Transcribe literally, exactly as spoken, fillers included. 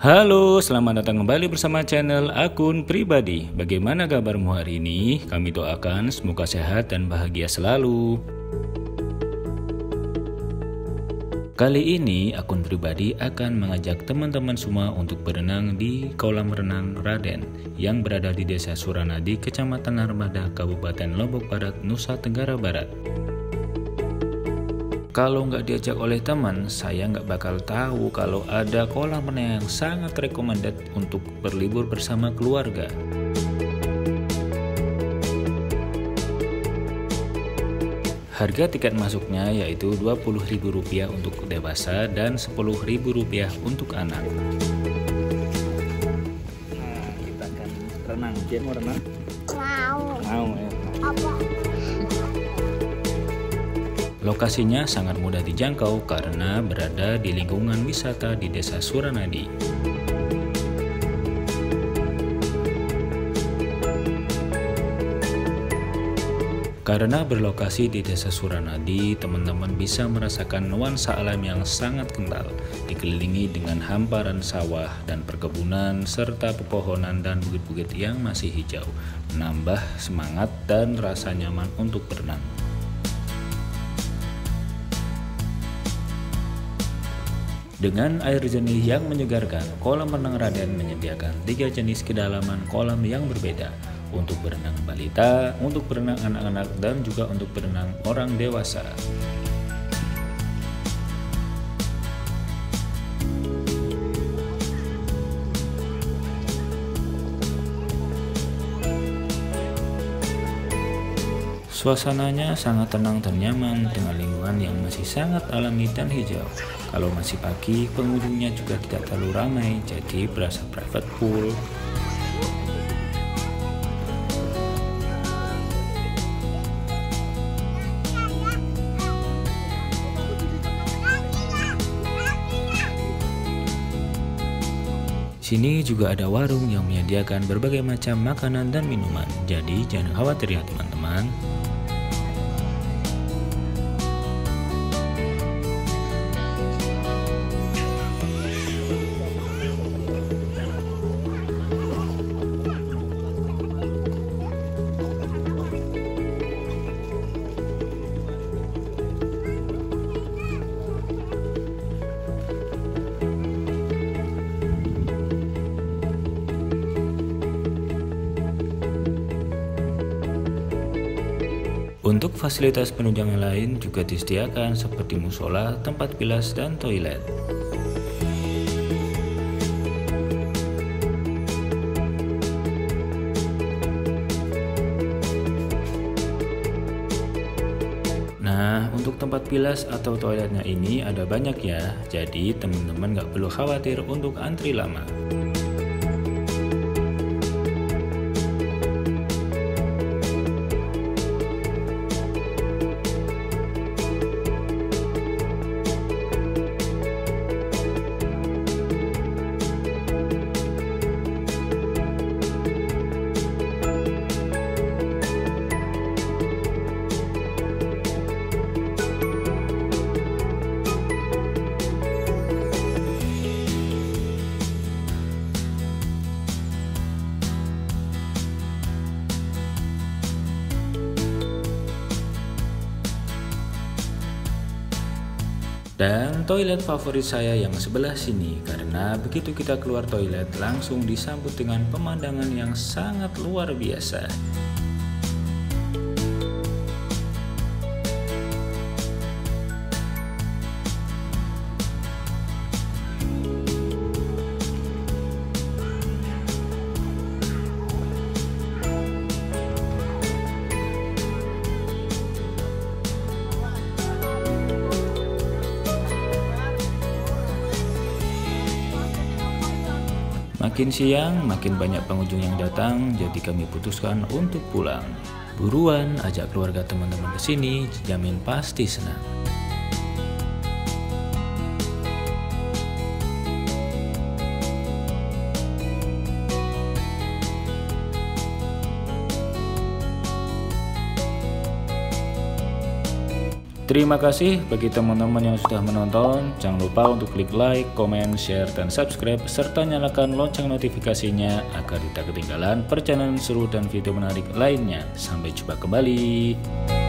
Halo, selamat datang kembali bersama channel Akun Pribadi. Bagaimana kabarmu hari ini? Kami doakan semoga sehat dan bahagia selalu. Kali ini Akun Pribadi akan mengajak teman-teman semua untuk berenang di kolam renang Raden yang berada di Desa Suranadi, Kecamatan Armada, Kabupaten Lombok Barat, Nusa Tenggara Barat. Kalau nggak diajak oleh teman, saya nggak bakal tahu kalau ada kolam renang yang sangat recommended untuk berlibur bersama keluarga. Harga tiket masuknya yaitu dua puluh ribu rupiah untuk dewasa dan sepuluh ribu rupiah untuk anak. Nah, kita akan renang. Dia mau renang? Mau. Mau ya. Apa? Lokasinya sangat mudah dijangkau karena berada di lingkungan wisata di Desa Suranadi. Karena berlokasi di Desa Suranadi, teman-teman bisa merasakan nuansa alam yang sangat kental, dikelilingi dengan hamparan sawah dan perkebunan serta pepohonan dan bukit-bukit yang masih hijau, menambah semangat dan rasa nyaman untuk berenang. Dengan air jernih yang menyegarkan, kolam renang Raden menyediakan tiga jenis kedalaman kolam yang berbeda, untuk berenang balita, untuk berenang anak-anak, dan juga untuk berenang orang dewasa. Suasananya sangat tenang dan nyaman dengan lingkungan yang masih sangat alami dan hijau. Kalau masih pagi, pengunjungnya juga tidak terlalu ramai, jadi berasa private pool. Sini juga ada warung yang menyediakan berbagai macam makanan dan minuman, jadi jangan khawatir ya teman-teman. Untuk fasilitas penunjang lain juga disediakan seperti musola, tempat bilas, dan toilet. Nah, untuk tempat bilas atau toiletnya ini ada banyak ya, jadi teman-teman nggak perlu khawatir untuk antri lama. Dan toilet favorit saya yang sebelah sini, karena begitu kita keluar toilet langsung disambut dengan pemandangan yang sangat luar biasa. Makin siang, makin banyak pengunjung yang datang, jadi kami putuskan untuk pulang. Buruan, ajak keluarga teman-teman ke sini, jamin pasti senang. Terima kasih bagi teman-teman yang sudah menonton. Jangan lupa untuk klik like, comment, share, dan subscribe, serta nyalakan lonceng notifikasinya agar tidak ketinggalan perjalanan seru dan video menarik lainnya. Sampai jumpa kembali.